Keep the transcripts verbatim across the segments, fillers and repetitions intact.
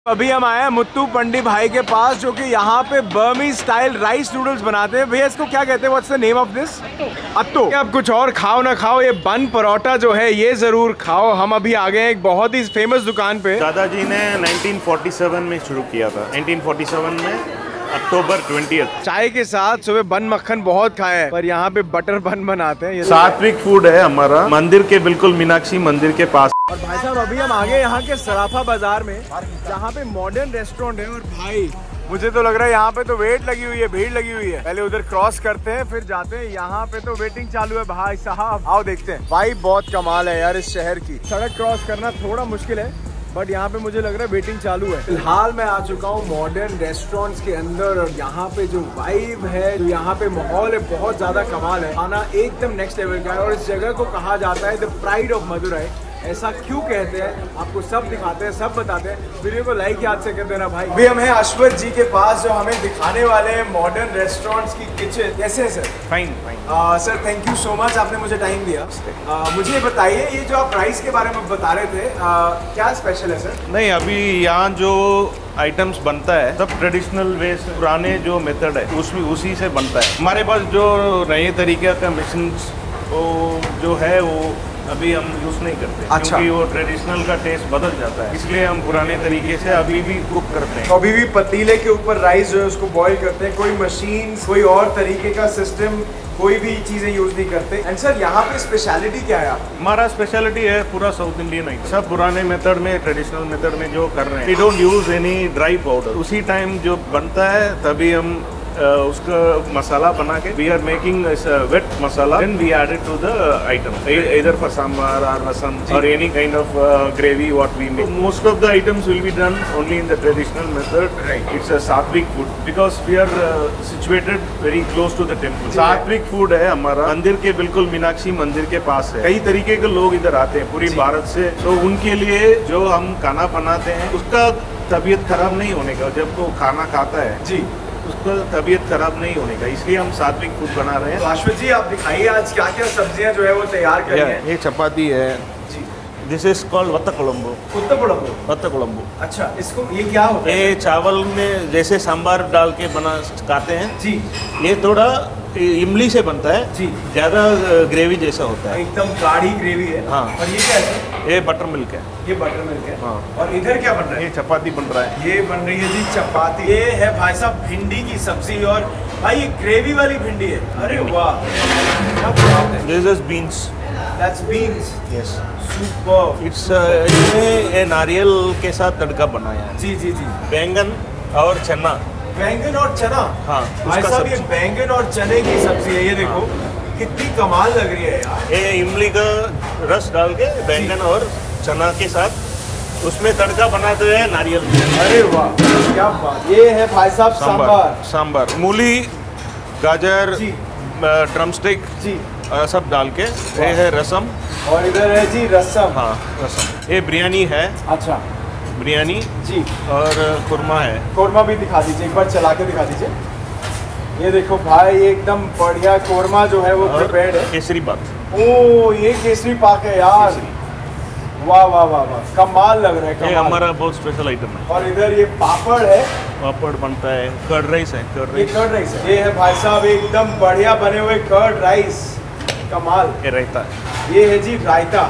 अभी हम आए हैं मुत्तू पंडी भाई के पास, जो कि यहाँ पे बर्मी स्टाइल राइस नूडल्स बनाते हैं। भैया इसको क्या कहते हैं? What's the name of this? Atho. आप कुछ और खाओ ना खाओ, ये बन परोठा जो है ये जरूर खाओ। हम अभी आ गए हैं एक बहुत ही फेमस दुकान पे। दादाजी ने नाइनटीन फोर्टी सेवन में शुरू किया था। नाइनटीन फोर्टी सेवन में अक्टूबर ट्वेंटियथ। चाय के साथ सुबह बन मक्खन बहुत खाया है, पर यहाँ पे बटर बन बनाते हैं। सात्विक फूड है हमारा, मंदिर के बिल्कुल मीनाक्षी मंदिर के पास। और भाई साहब अभी हम आ गए यहाँ के सराफा बाजार में, जहाँ पे मॉडर्न रेस्टोरेंट है। और भाई मुझे तो लग रहा है यहाँ पे तो वेट लगी हुई है, भीड़ लगी हुई है। पहले उधर क्रॉस करते हैं फिर जाते हैं। यहाँ पे तो वेटिंग चालू है भाई साहब। आओ देखते हैं। भाई बहुत कमाल है यार इस शहर की। सड़क क्रॉस करना थोड़ा मुश्किल है, बट यहाँ पे मुझे लग रहा है वेटिंग चालू है। फिलहाल मैं आ चुका हूँ मॉडर्न रेस्टोरेंट्स के अंदर, और यहाँ पे जो वाइब है, जो यहाँ पे माहौल है, बहुत ज्यादा कमाल है। खाना एकदम नेक्स्ट लेवल का है। और इस जगह को कहा जाता है द प्राइड ऑफ मदुरई। ऐसा क्यों कहते हैं आपको सब दिखाते हैं, सब बताते हैं। वीडियो को लाइक याद से कर देना भाई। अभी हम हैं अश्वथ जी के पास, जो हमें दिखाने वाले हैं मॉडर्न रेस्टोरेंट्स की किचन। कैसे है sir? Fine fine sir thank you so much, आपने मुझे टाइम दिया। uh, मुझे बताइए, ये जो आप प्राइस के बारे में बता रहे थे, uh, क्या स्पेशल है सर? नहीं, अभी यहाँ जो आइटम्स बनता है सब ट्रेडिशनल वे से, पुराने जो मेथड है उसमें उसी से बनता है। हमारे पास जो नए तरीके का मशीन वो जो है वो अभी हम यूज नहीं करते। अच्छा। क्योंकि वो ट्रेडिशनल का टेस्ट बदल जाता है, इसलिए हम पुराने तरीके से अभी भी कुक करते हैं। तो अभी भी पतीले के ऊपर राइस जो है उसको बॉईल करते हैं। कोई मशीन, कोई और तरीके का सिस्टम, कोई भी चीजें यूज नहीं करते। एंड सर यहाँ पे स्पेशलिटी क्या है? हमारा स्पेशलिटी है पूरा साउथ इंडियन है, सब पुराने मेथड में, ट्रेडिशनल मेथड में जो कर रहे हैं। We don't use any dry powder. उसी टाइम जो बनता है तभी हम Uh, उसका मसाला बना के we are making wet masala, then we add it to the item, either for sambar or rasam or any kind of uh, gravy what we make. Most of the items will be done only in the traditional method. Right. It's a sattvic food because we are uh, situated very close to the temple. सात्विक food है हमारा, मंदिर के बिल्कुल मीनाक्षी मंदिर के पास है। कई तरीके के लोग इधर आते हैं पूरी भारत से, तो उनके लिए जो हम खाना बनाते हैं उसका तबीयत खराब नहीं होने का। जब वो खाना खाता है जी, उसका तबीयत खराब नहीं होने का, इसलिए हम सात्विक फूड बना रहे हैं। तो अश्वथ जी आप दिखाइए आज क्या क्या सब्जियां जो है वो तैयार करी हैं। ये चपाती है जी, this is called vatha kuzhambu. Vatha kuzhambu? Vatha kuzhambu. अच्छा, इसको ये क्या होता है? ये चावल में जैसे सांबार डाल के बना खाते हैं जी। ये थोड़ा इमली से बनता है जी, ज्यादा ग्रेवी जैसा होता है, एकदम गाढ़ी ग्रेवी है। हाँ। और ये क्या है? ये बटर मिल्क है। ये बटर मिल्क है। हाँ। और इधर क्या बन रहा है? ये चपाती बन रहा है। ये बन रही है जी चपाती। ये है भाई साहब भिंडी की सब्जी, और भाई ये ग्रेवी वाली भिंडी है। अरे वाह, क्या बात है। This is beans. That's beans. Yes, super. It's इसमें नारियल के साथ तड़का बनाया है जी जी जी। बैंगन और चना। बैंगन और चना? हाँ भाई साहब, ये बैंगन और चने की सब्जी है। ये देखो हाँ। कितनी कमाल लग रही है यार। ये इमली का रस डाल के बैंगन और चना के साथ उसमें तड़का बनाते हैं नारियल। अरे वाह क्या बात। ये है भाई साहब सांबार। सांबार मूली, गाजर, ड्रमस्टिक जी, आ, सब डाल के। ये है रसम। और इधर है जी रसम। हाँ रसम। ये बिरयानी है। अच्छा, बिरयानी जी। और कुरमा है। कुरमा भी दिखा दीजिए, एक बार चला के दिखा दीजिए। ये देखो भाई एकदम बढ़िया कुरमा जो है वो प्रिपेयर्ड है। केसरी पाक। ओ ये केसरी पाक है यार। वाह वाह वाह वाह, कमाल लग रहा है। कमाल। ये हमारा बहुत स्पेशल आइटम है। और इधर ये पापड़ है। पापड़ बनता है। कर्ड राइस है। Curd rice. कर्ड राइस है। ये है भाई साहब एकदम बढ़िया बने हुए कर्ड राइस, कमाल। ये रायता है। ये है जी रायता,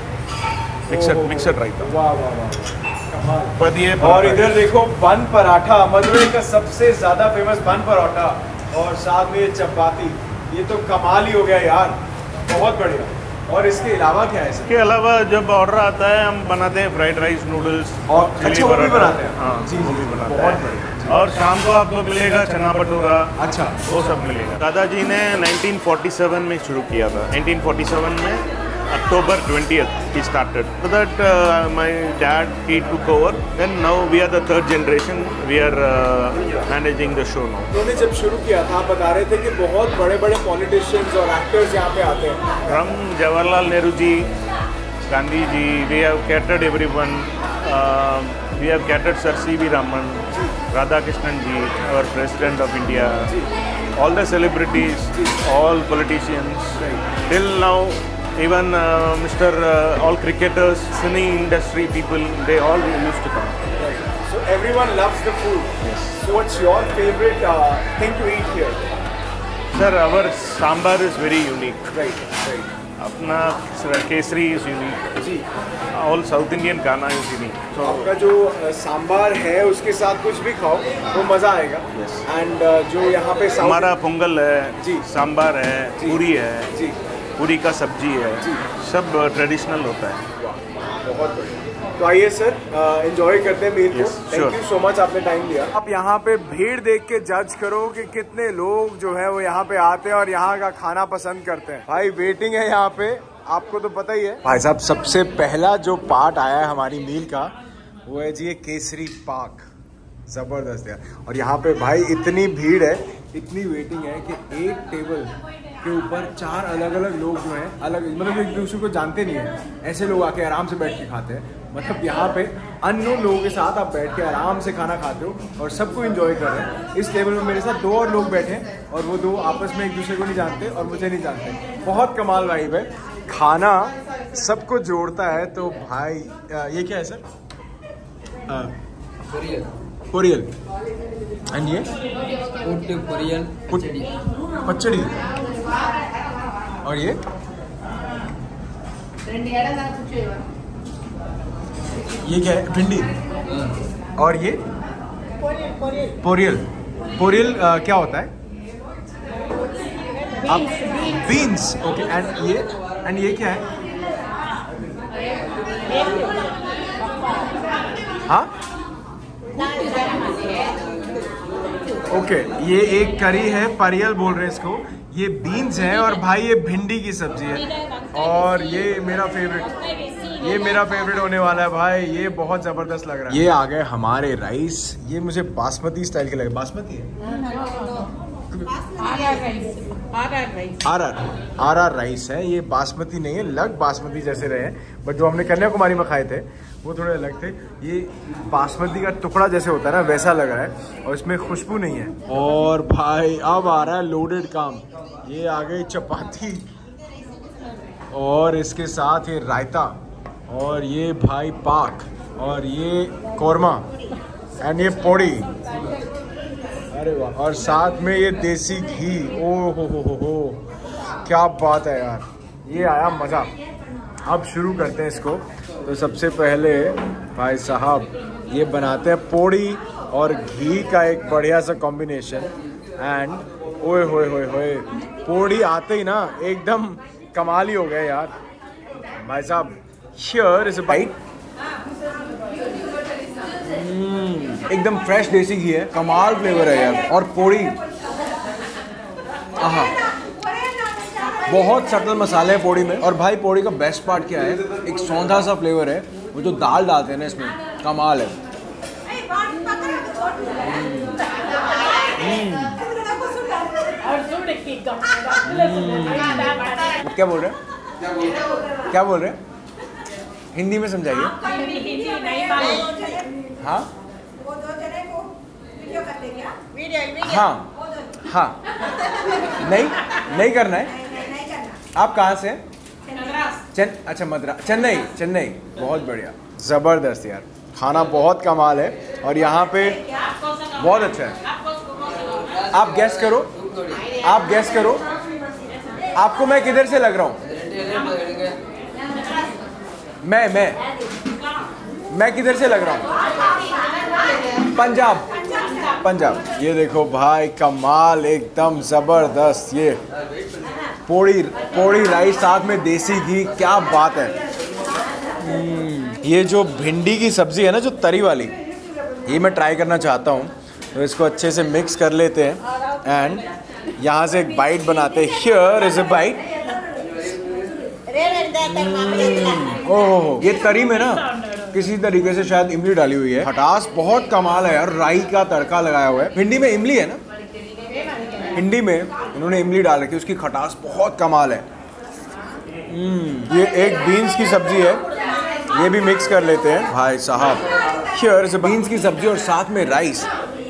मिक्सड मिक्सड रायता। वाह वाह वाह, बढ़िया। और इधर देखो बन पराठा, मदुरई का सबसे ज्यादा फेमस बन पराठा, और साथ में ये चपाती। ये तो कमाल ही हो गया यार, बहुत बढ़िया। और इसके अलावा क्या है? इसके अलावा जब ऑर्डर आता है हम बनाते हैं फ्राइड राइस, नूडल्स और अच्छा वो भी बनाते हैं। हाँ जी, वो भी बनाते हैं। और शाम को आपको मिलेगा चना भटूरा। अच्छा, वो सब मिलेगा। दादाजी ने नाइनटीन फोर्टी सेवन में शुरू किया था। नाइनटीन फोर्टी सेवन में October twentieth he started. So that uh, my dad he took over. Then now we are the third generation. We are uh, managing the show now. उन्होंने जब शुरू किया था, आप बता रहे थे कि बहुत बड़े-बड़े पॉलिटिशियंस और एक्टर्स यहाँ पे आते हैं। हम Jawaharlal Nehru ji, Gandhi ji, we have catered everyone. Uh, we have catered Sir C V Raman, Radhakrishnan ji, our President of India. All the celebrities, all politicians. Till now. Even uh, Mister Uh, all cricketers, cine industry people, they all used to come. So everyone loves the food. Yes. So what's your favorite uh, thing to eat here? Sir, our sambar is very unique. Right, right. अपना Kesari is unique. Ji. All South Indian खाना is unique. तो आपका जो सांबार है उसके साथ कुछ भी खाओ तो मज़ा आएगा. Yes. And uh, जो यहाँ पे हमारा पोंगल है, जी. सांबार है, पूरी है, जी. पूरी का सब्जी है, जी. सब ट्रेडिशनल होता है. बहुत बढ़िया. तो आइए सर, एंजॉय करते हैं मील को. थैंक यू सो मच, आपने टाइम दिया. आप यहाँ पे भीड़ देख के जज करो कि कितने लोग जो है वो यहाँ पे आते हैं और यहाँ का खाना पसंद करते हैं. भाई वेटिंग है यहाँ पे, आपको तो पता ही है. भाई साहब, सबसे पहला जो पार्ट आया है हमारी मील का वो है जी ये केसरी पाक. जबरदस्त है. और यहाँ पे भाई इतनी भीड़ है, इतनी वेटिंग है कि एक टेबल के ऊपर चार अलग अलग लोग जो हैं, अलग मतलब एक दूसरे को जानते नहीं है, ऐसे लोग आके आराम से बैठ के खाते हैं. मतलब यहाँ पे अननोन लोगों के साथ आप बैठ के आराम से खाना खाते हो और सबको एंजॉय कर रहे हैं. इस टेबल में मेरे साथ दो और लोग बैठे हैं और वो दो आपस में एक दूसरे को नहीं जानते और मुझे नहीं जानते. बहुत कमाल वाइब है. खाना सबको जोड़ता है. तो भाई ये क्या है सर? पोरियल. एंड ये पोरियल पचड़ी. और ये ये क्या है? भिंडी. और ये पोरियल. पोरियल क्या होता है? आप बीन्स. ओके. एंड ये एंड ये क्या है? हाँ, ओके. ये एक करी है, परियल बोल रहे हैं इसको. ये बीन्स हैं और भाई ये भिंडी की सब्जी है. और ये मेरा फेवरेट, ये मेरा फेवरेट होने वाला है भाई. ये बहुत जबरदस्त लग रहा है. ये आ गए हमारे राइस. ये मुझे बासमती स्टाइल के लगे. बासमती है? आर आर आर आर राइस है. ये बासमती नहीं है, लग बासमती जैसे रहे हैं, बट जो हमने कन्याकुमारी में खाए थे वो थोड़े अलग थे. ये बासमती का टुकड़ा जैसे होता है ना, वैसा लग रहा है और इसमें खुशबू नहीं है. और भाई अब आ रहा है लोडेड काम. ये आ गई चपाती और इसके साथ ये रायता और ये भाई पाक और ये कोरमा एंड ये पोड़ी. अरे वाह. और साथ में ये देसी घी. ओ हो हो हो हो, क्या बात है यार. ये आया मज़ा. अब शुरू करते हैं इसको. तो सबसे पहले भाई साहब ये बनाते हैं पोड़ी और घी का एक बढ़िया सा कॉम्बिनेशन. एंड ओए होए होए होए, पोड़ी आते ही ना एकदम कमाल ही हो गया यार. भाई साहब, हियर इज अ बाइट. एकदम फ्रेश देसी घी है, कमाल फ्लेवर है यार. और पोड़ी, आहा, बहुत सटल मसाले हैं पोड़ी में. और भाई पोड़ी का बेस्ट पार्ट क्या है? एक सौंधा सा फ्लेवर है. वो जो दाल डालते हैं ना इसमें, कमाल है. क्या बोल रहे हैं? क्या बोल रहे हैं? हिंदी में समझाइए. हाँ हाँ हाँ. नहीं नहीं करना है. आप कहाँ से? चेन अच्छा मद्रास, चेन्नई. चेन्नई. बहुत बढ़िया, ज़बरदस्त यार. खाना बहुत कमाल है और यहाँ पे बहुत अच्छा है. आप गैस करो, आप गैस करो, आपको मैं किधर से लग रहा हूँ? मैं मैं मैं किधर से लग रहा हूँ? पंजाब. पंजाब. ये देखो भाई, कमाल, एकदम ज़बरदस्त. ये पोड़ी पोड़ी राइस साथ में देसी घी, क्या बात है. ये जो भिंडी की सब्ज़ी है ना, जो तरी वाली, ये मैं ट्राई करना चाहता हूँ. तो इसको अच्छे से मिक्स कर लेते हैं एंड यहाँ से एक बाइट बनाते हैं. Here is a bite. ओह, ये तरी में ना किसी तरीके से शायद इमली डाली हुई है. खटास बहुत कमाल है यार. राई का तड़का लगाया हुआ है. भिंडी में इमली है ना, भिंडी में इन्होंने इमली डाल रखी है. उसकी खटास बहुत कमाल है. ये एक बीन्स की सब्जी है, ये भी मिक्स कर लेते हैं भाई साहब. हियर इज बीन्स की सब्जी और साथ में राइस.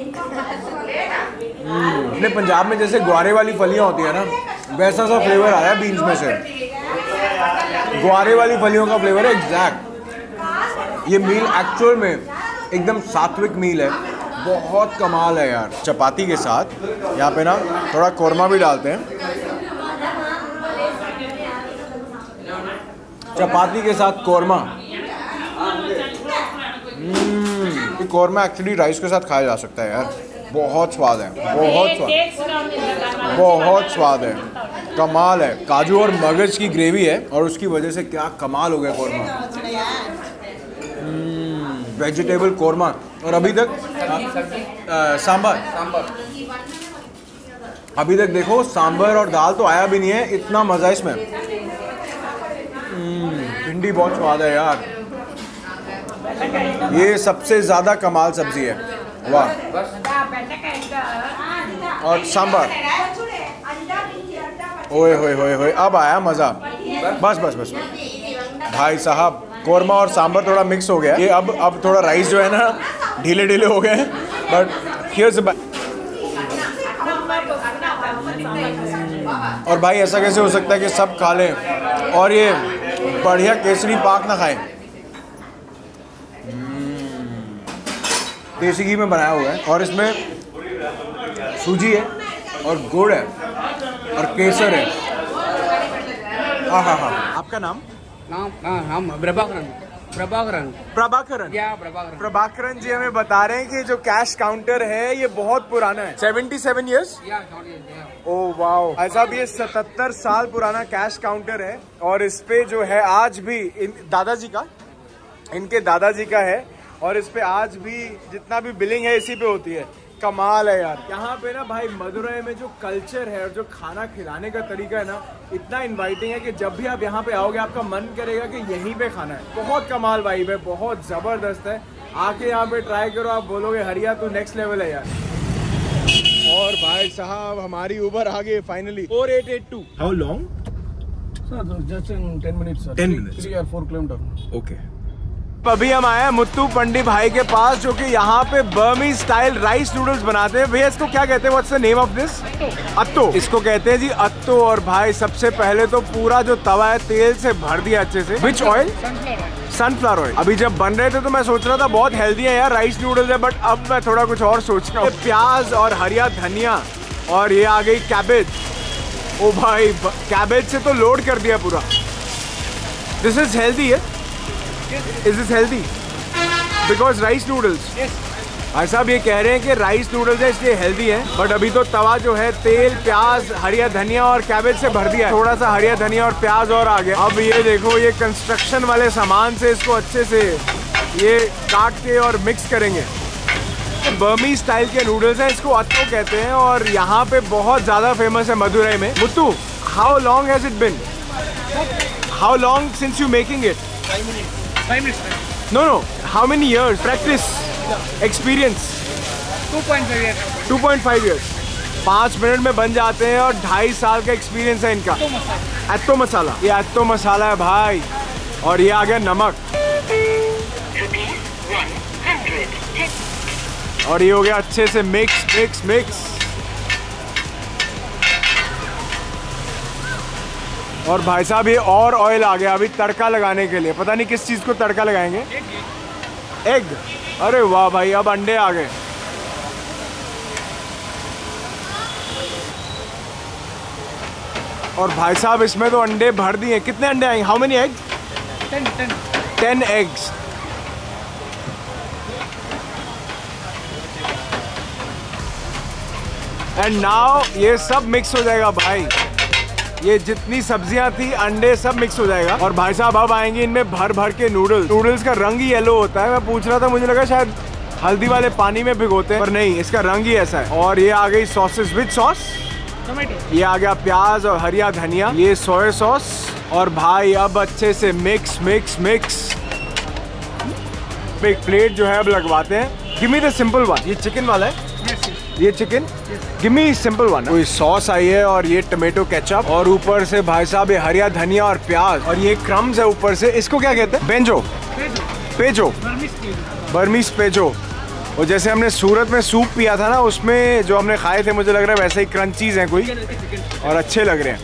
अपने पंजाब में जैसे ग्वारे वाली फलियां होती है ना, वैसा सा फ्लेवर आया बीन्स में से. ग्वारे वाली फलियों का फ्लेवर है एग्जैक्ट. ये मील एक्चुअल में एकदम सात्विक मील है, बहुत कमाल है यार। चपाती के साथ यहाँ पे ना थोड़ा कोरमा भी डालते हैं, चपाती के साथ कोरमा। हम्म, कोरमा एक्चुअली राइस के साथ खाया जा सकता है यार, बहुत स्वाद है, बहुत स्वाद, बहुत स्वाद है, कमाल है। काजू और मगज की ग्रेवी है और उसकी वजह से क्या कमाल हो गया कोरमा। वेजिटेबल कोरमा। और अभी तक सांभर अभी तक देखो सांभर और दाल तो आया भी नहीं है, इतना मज़ा इसमें। भिंडी बहुत स्वाद है यार, ये सबसे ज़्यादा कमाल सब्जी है, वाह। और सांभर, ओए होए होए होए, अब आया मज़ा। बस बस बस भाई साहब, कोरमा और सांभर थोड़ा मिक्स हो गया ये। अब अब थोड़ा राइस जो है ना ढीले ढीले हो गए हैं, बट हियर्स और भाई ऐसा कैसे हो सकता है कि सब खा लें और ये बढ़िया केसरी पाक ना खाएं। देसी घी में बनाया हुआ है और इसमें सूजी है और गुड़ है और केसर है। हाँ हाँ हाँ। आपका नाम? नाम हम प्रभाकरन प्रभाकरन प्रभाकरन या प्रभाकरन प्रभाकरन जी हमें बता रहे हैं कि जो कैश काउंटर है ये बहुत पुराना है। सतहत्तर इयर्स? ओह वाओ भाई साहब, ये सतहत्तर साल पुराना कैश काउंटर है और इस पे जो है आज भी इन दादाजी का इनके दादाजी का है और इस पे आज भी जितना भी बिलिंग है इसी पे होती है। कमाल है यार। यहाँ पे ना भाई मदुरई में जो कल्चर है और जो खाना खिलाने का तरीका है ना, इतना इनवाइटिंग है कि जब भी आप यहाँ पे आओगे आपका मन करेगा कि यहीं पे खाना है। बहुत कमाल वाइब है, बहुत जबरदस्त है। आके यहाँ पे ट्राई करो, आप बोलोगे हरिया तू नेक्स्ट लेवल है यार। और भाई साहब हमारी उबर आ गई finally, four eight eight two. How long? Just in ten minutes sir. Ten minutes three और फोर किलोमीटर। ओके। अभी हम आए हैं मुत्तू पंडी भाई के पास जो कि यहाँ पे बर्मी स्टाइल राइस नूडल्स बनाते हैं। भैया इसको क्या कहते हैं? What's the name of this? Atho. इसको कहते हैं जी अत्तो। और भाई सबसे पहले तो पूरा जो तवा है तेल से भर दिया अच्छे से। Which oil? Sunflower oil. अभी जब बन रहे थे तो मैं सोच रहा था बहुत हेल्दी है यार राइस नूडल्स है, बट अब मैं थोड़ा कुछ और सोच रहा हूँ। प्याज और हरिया धनिया और ये आ गई कैबेज। ओ भाई कैबेज से तो लोड कर दिया पूरा। दिस इज हेल्दी है? Is this healthy? Because rice noodles. Yes. भाई साहब ये कह रहे हैं कि राइस नूडल्स है इसलिए हेल्दी है, बट अभी तो तवा जो है तेल, प्याज, हरिया धनिया और कैबेज से भर दिया है। थोड़ा सा हरिया धनिया और प्याज और आ गया। अब ये देखो ये कंस्ट्रक्शन वाले सामान से इसको अच्छे से ये काट के और मिक्स करेंगे। बर्मी स्टाइल के नूडल्स हैं, इसको अत्तो कहते हैं और यहाँ पे बहुत ज़्यादा फेमस है मदुरई में। Muthu, how long has it been? How long since you making it? Five minutes. Five minutes. No, no. How many years? Practice, experience. Two point five years. two point five years. पाँच minute में बन जाते हैं और ढाई साल का experience है इनका। अत्तो मसाला। ये अत्तो मसाला है भाई। और ये आ गया नमक। और ये हो गया अच्छे से मिक्स मिक्स मिक्स। और भाई साहब ये और ऑयल आ गया अभी तड़का लगाने के लिए। पता नहीं किस चीज़ को तड़का लगाएंगे। एग। अरे वाह भाई, अब अंडे आ गए। और भाई साहब इसमें तो अंडे भर दिए। कितने अंडे आएंगे? How many egg? Ten, ten. Ten eggs. And now ये सब मिक्स हो जाएगा भाई। ये जितनी सब्जियां थी, अंडे, सब मिक्स हो जाएगा। और भाई साहब अब आएंगे इनमें भर भर के नूडल्स। नूडल्स का रंग ही येलो होता है। मैं पूछ रहा था, मुझे लगा शायद हल्दी वाले पानी में भिगोते हैं, पर नहीं, इसका रंग ही ऐसा है। और ये आ गई सॉसेस। With sauce? Tomato. ये आ गया प्याज और हरिया धनिया। ये सोया सॉस। और भाई अब अच्छे से मिक्स मिक्स मिक्स। एक प्लेट जो है अब लगवाते हैं। Give me the simple one. ये चिकन वाला है? Yes, yes. ये chicken? Give me simple one. कोई सॉस आई है और ये टमाटो केचप और ऊपर से भाई साहब ये हरिया धनिया और प्याज और ये क्रम्स है ऊपर से। इसको क्या कहते हैं? बेंजो? Pejo. Pejo? Burmese pejo. Burmese pejo. और जैसे हमने सूरत में सूप पिया था ना, उसमें जो हमने खाए थे, मुझे लग रहा है वैसे ही क्रंचीज हैं कोई और अच्छे लग रहे हैं।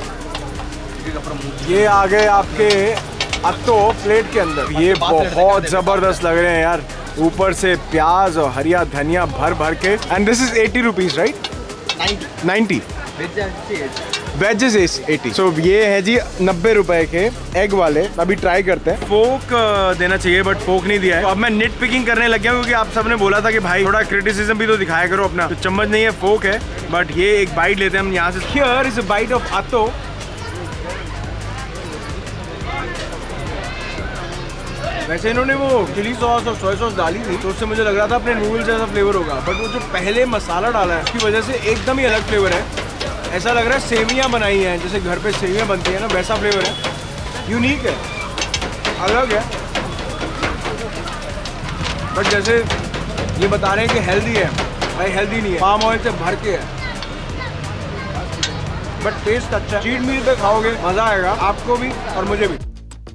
ये आ गए आपके अत्तो प्लेट के अंदर। ये बहुत जबरदस्त लग रहे हैं यार। ऊपर से प्याज और हरिया धनिया भर भर के। And this is eighty rupees right? Ninety. Veggies is eighty. So ये है जी नब्बे रुपए के एग वाले। अभी ट्राई करते हैं। फोक देना चाहिए बट फोक नहीं दिया है। तो अब मैं निट पिकिंग करने लग गया क्योंकि आप सबने बोला था कि भाई थोड़ा क्रिटिसिज्म भी तो दिखाया करो अपना। तो चम्मच नहीं है, फोक है। बट ये एक बाइट लेते हैं हम यहाँ से। Here is a bite of atho. वैसे इन्होंने वो चिली सॉस और सोया सॉस डाली थी तो उससे मुझे लग रहा था अपने नूडल्स जैसा फ्लेवर होगा, बट वो जो पहले मसाला डाला है उसकी वजह से एकदम ही अलग फ्लेवर है। ऐसा लग रहा है सेवियां बनाई हैं, जैसे घर पे सेवियां बनती है ना, वैसा फ्लेवर है। यूनिक है, अलग है। बट जैसे ये बता रहे हैं कि हेल्दी है, भाई हेल्दी नहीं है, पाम ऑयल से भर के है। बट टेस्ट अच्छा है। चीट मील पे खाओगे मजा आएगा आपको भी और मुझे भी।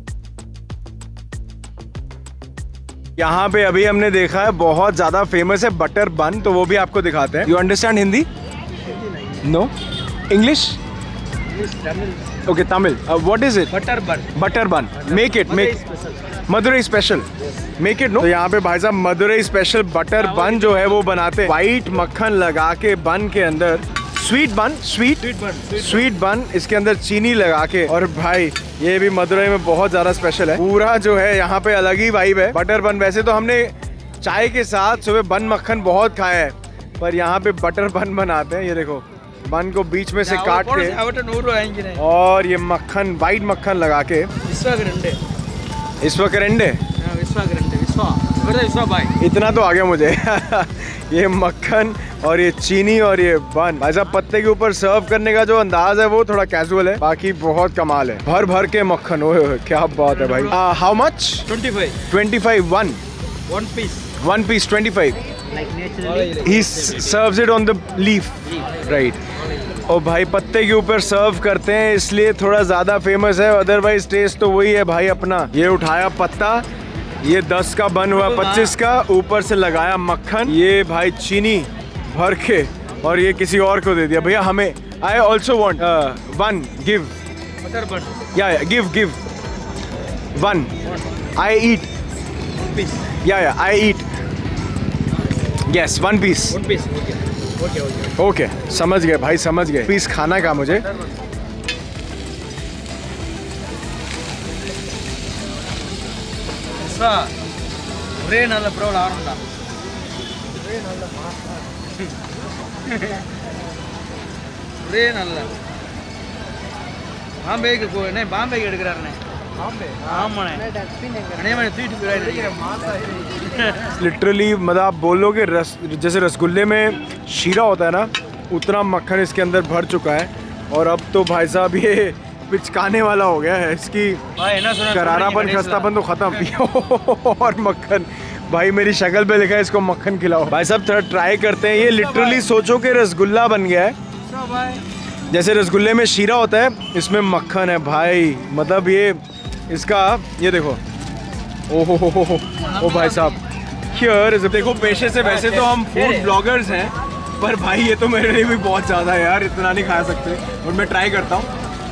यहाँ पे अभी हमने देखा है बहुत ज्यादा फेमस है बटर बन, तो वो भी आपको दिखाते हैं। You understand Hindi? No? English? Okay Tamil. What is it? Butter bun. Butter bun. Make it make Madurai special. Make it no. तो यहाँ पे भाई साहब मदुरई स्पेशल बटर बन जो है वो बनाते हैं। व्हाइट मक्खन लगा के बन के अंदर, स्वीट बन, स्वीट स्वीट बन, इसके अंदर चीनी लगा के। और भाई ये भी मदुरई में बहुत ज्यादा स्पेशल है। पूरा जो है यहाँ पे अलग ही वाइब है। बटर बन वैसे तो हमने चाय के साथ सुबह बन मक्खन बहुत खाया है, पर यहाँ पे बटर बन बनाते हैं। ये देखो बन को बीच में से काट के और ये मक्खन, वाइट मक्खन लगा के। इस वक्त इतना तो आ गया मुझे। ये मक्खन और ये चीनी और ये बन भाई साहब पत्ते के ऊपर सर्व करने का जो अंदाज है वो थोड़ा कैजुअल है, बाकी बहुत कमाल है। भर भर के मक्खन, ओए क्या बात है भाई। How much? Twenty five. Twenty five one one piece. One piece twenty five. He serves it on the leaf, right? और भाई पत्ते के ऊपर सर्व करते हैं इसलिए थोड़ा ज्यादा फेमस है, अदरवाइज टेस्ट तो वही है भाई अपना। ये उठाया पत्ता, ये दस का बन हुआ पच्चीस का, ऊपर से लगाया मक्खन, ये भाई चीनी भर के, और ये किसी और को दे दिया। भैया हमें I also want one, give butter bun. Yeah give give one. I eat yeah yeah I eat yes one piece. One piece. Okay okay okay समझ गए भाई, समझ गए। पीस खाना का मुझे। ஒரே நல்ல ப்ரோல ஆரம்படா. ஒரே நல்ல மாசா. ஒரே நல்ல பாம்பேக்கு போ. என்ன பாம்பேக்கு எடுக்கறாருனே. பாம்பே. ஆமாண்ணே. அண்ணே मैं तू तू रहा मासा है. लिटरली मतलब आप बोलोगे रस, जैसे रसगुल्ले में शीरा होता है ना, उतना मक्खन इसके अंदर भर चुका है। और अब तो भाई साहब ये पिचकाने वाला हो गया है। इसकी करारापन खस्तापन तो खत्म। और मक्खन भाई मेरी शक्ल पे लिखा है इसको मक्खन खिलाओ। भाई साहब थोड़ा ट्राई करते हैं। ये लिटरली सोचो कि रसगुल्ला बन गया है। जैसे रसगुल्ले में शीरा होता है, इसमें मक्खन है भाई। मतलब ये इसका ये देखो, ओहो हो हो हो ओ भाई साहब हियर देखो। पेशे से वैसे तो हम फूड ब्लॉगर्स हैं, पर भाई ये तो मेरे लिए भी बहुत ज़्यादा है यार, इतना नहीं खा सकते। और मैं ट्राई करता हूँ।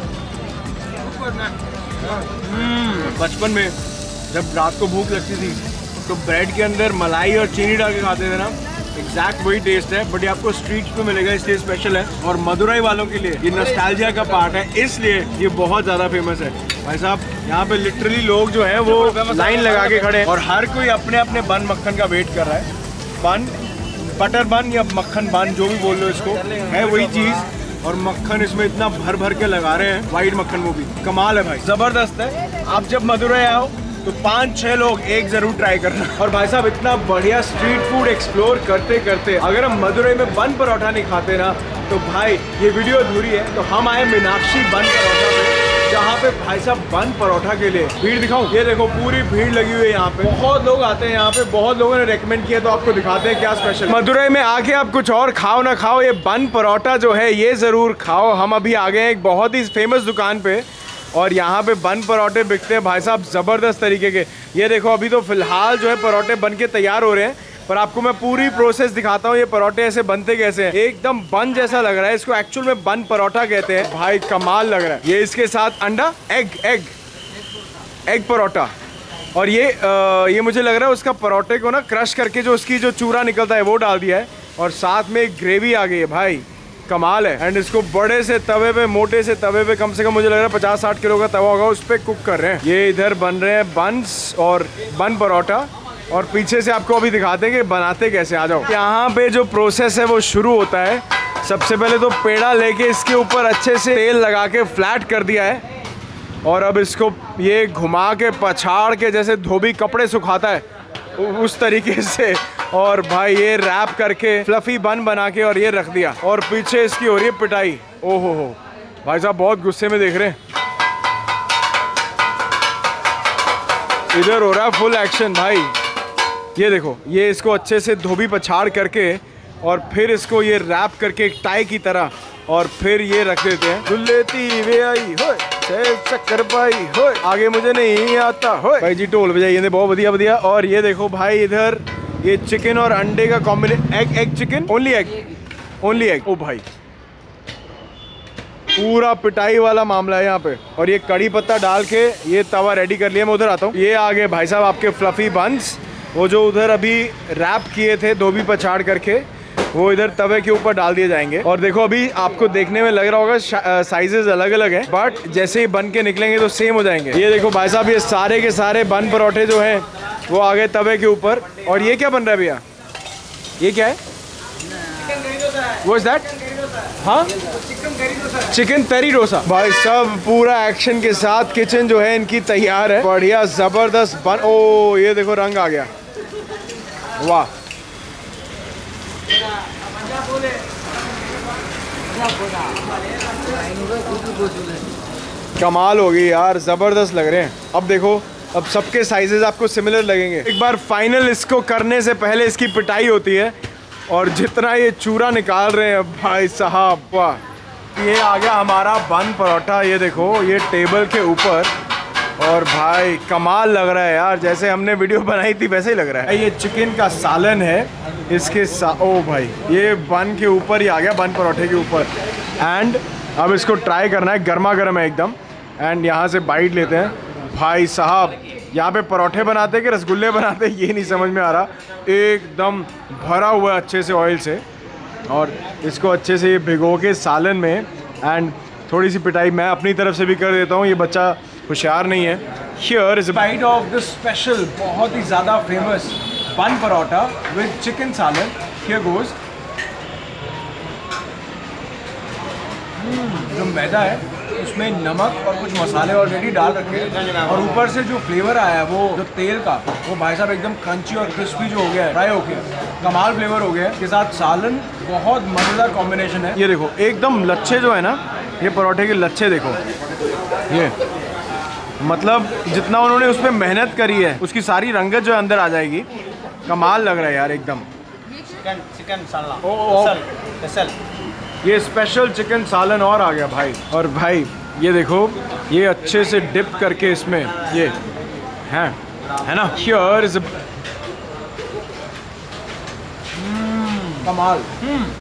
बचपन में जब रात को भूख लगती थी तो ब्रेड के अंदर मलाई और चीनी डाल के खाते थे ना, एग्जैक्ट वही टेस्ट है। बट ये आपको स्ट्रीट पे मिलेगा इसलिए स्पेशल है। और मदुरई वालों के लिए ये नॉस्टैल्जिया का पार्ट है, इसलिए ये बहुत ज़्यादा फेमस है। भाई साहब यहाँ पे लिटरली लोग जो है वो लाइन लगा के खड़े हैं और हर कोई अपने अपने बन मक्खन का वेट कर रहा है। बन, बटर बन या मक्खन बन जो भी बोल लो इसको, है वही चीज़। और मक्खन इसमें इतना भर भर के लगा रहे हैं, वाइट मक्खन, वो भी कमाल है भाई, जबरदस्त है। आप जब मदुरई आओ तो पांच छह लोग एक जरूर ट्राई करना। और भाई साहब इतना बढ़िया स्ट्रीट फूड एक्सप्लोर करते करते अगर हम मदुरई में बन परोठा नहीं खाते ना तो भाई ये वीडियो अधूरी है। तो हम आए मीनाक्षी बन परोठा पे, जहाँ पे भाई साहब बन परोठा के लिए भीड़ दिखाऊं। ये देखो पूरी भीड़ लगी हुई है यहाँ पे, बहुत लोग आते हैं यहाँ पे, बहुत लोगों ने रेकमेंड किया। तो आपको दिखाते हैं क्या स्पेशल। मदुरई में आके आप कुछ और खाओ ना खाओ, ये बन परोठा जो है ये जरूर खाओ। हम अभी आ गए हैं एक बहुत ही फेमस दुकान पे और यहाँ पे बन परोठे बिकते हैं भाई साहब ज़बरदस्त तरीके के। ये देखो अभी तो फिलहाल जो है परोठे बन के तैयार हो रहे हैं, पर आपको मैं पूरी प्रोसेस दिखाता हूँ। ये परोठे ऐसे बनते कैसे हैं, एकदम बन जैसा लग रहा है। इसको एक्चुअल में बन परोठा कहते हैं भाई, कमाल लग रहा है। ये इसके साथ अंडा, एग एग एग परोठा और ये आ, ये मुझे लग रहा है उसका परोठे को ना क्रश करके जो उसकी जो चूरा निकलता है वो डाल दिया है, और साथ में एक ग्रेवी आ गई है भाई, कमाल है। एंड इसको बड़े से तवे पे, मोटे से तवे पे, कम से कम मुझे लग रहा है पचास साठ किलो का तवा होगा, उस पर कुक कर रहे हैं। ये इधर बन रहे हैं बंस और बन परोठा, और पीछे से आपको अभी दिखाते हैं कि बनाते कैसे। आ जाओ। यहाँ पे जो प्रोसेस है वो शुरू होता है। सबसे पहले तो पेड़ा लेके इसके ऊपर अच्छे से तेल लगा के फ्लैट कर दिया है, और अब इसको ये घुमा के पछाड़ के जैसे धोबी कपड़े सुखाता है उस तरीके से, और भाई ये रैप करके फ्लफी बन बना के और ये रख दिया, और पीछे इसकी हो रही है पिटाई। ओहो हो भाई साहब बहुत गुस्से में देख रहे हैं। इधर हो रहा है फुल एक्शन भाई। ये देखो, ये इसको अच्छे से धोबी पछाड़ करके और फिर इसको ये रैप करके एक टाई की तरह, और फिर ये रख देते हैं। दुल्लेती वे आई होए चक्कर पाई होए, आगे मुझे नहीं आता होए। भाई जी ढोल बजाइए बहुत बढ़िया बढ़िया। और ये देखो भाई इधर ये चिकन और अंडे का combination, egg egg chicken, only egg, only egg. ओ भाई पूरा पिटाई वाला मामला है यहाँ पे। और ये कड़ी पत्ता डाल के ये तवा रेडी कर लिया। मैं उधर आता हूँ। ये आगे भाई साहब आपके फ्लफी बंस, वो जो उधर अभी रैप किए थे धोबी पछाड़ करके, वो इधर तवे के ऊपर डाल दिए जाएंगे। और देखो अभी आपको देखने में लग रहा होगा साइजेस अलग अलग हैं, बट जैसे ही बन के निकलेंगे तो सेम हो जाएंगे। ये देखो भाई साहब ये सारे के सारे बन परोठे जो हैं वो आ गए तवे के ऊपर। और ये क्या बन रहा है भैया? ये क्या है? वो इज दैट? हाँ, चिकन तरी डोसा। भाई सब पूरा एक्शन के साथ किचन जो है इनकी तैयार है। बढ़िया जबरदस्त बन। ओ ये देखो रंग आ गया, वाह। कमाल हो गई यार, जबरदस्त लग रहे हैं। अब देखो, अब सबके साइजेस आपको सिमिलर लगेंगे। एक बार फाइनल इसको करने से पहले इसकी पिटाई होती है, और जितना ये चूरा निकाल रहे हैं भाई साहब, वाह। ये आ गया हमारा बन परोठा। ये देखो ये टेबल के ऊपर, और भाई कमाल लग रहा है यार, जैसे हमने वीडियो बनाई थी वैसे ही लग रहा है। ये चिकन का सालन है इसके साथ। ओ भाई ये बन के ऊपर ही आ गया, बन परोठे के ऊपर। एंड अब इसको ट्राई करना है, गर्मा गर्म है एकदम। एंड यहाँ से बाइट लेते हैं। भाई साहब यहाँ पे परोठे बनाते कि रसगुल्ले बनाते ये नहीं समझ में आ रहा। एकदम भरा हुआ है अच्छे से ऑयल से, और इसको अच्छे से भिगो के सालन में। एंड थोड़ी सी पिटाई मैं अपनी तरफ से भी कर देता हूँ, ये बच्चा होशियार नहीं है। Here is bite of the special, बहुत ही ज़्यादा famous bun parotta with chicken salan. Here goes. जो मैदा है उसमें नमक और कुछ मसाले ऑलरेडी डाल रखे हैं, और ऊपर से जो फ्लेवर आया है वो जो तेल का, वो भाई साहब एकदम क्रंची और क्रिस्पी जो हो गया है, फ्राई हो गया, कमाल फ्लेवर हो गया है। इसके साथ सालन बहुत मज़ेदार कॉम्बिनेशन है। ये देखो एकदम लच्छे जो है ना, ये परोठे के लच्छे देखो, ये मतलब जितना उन्होंने उस पर मेहनत करी है उसकी सारी रंगत जो है अंदर आ जाएगी। कमाल लग रहा है यार एकदम। चिकन चिकन सालन, ओ, ओ, स्पेशल ये स्पेशल चिकन सालन और आ गया भाई। और भाई ये देखो ये अच्छे से डिप करके इसमें ये है है ना। हियर इज कमाल।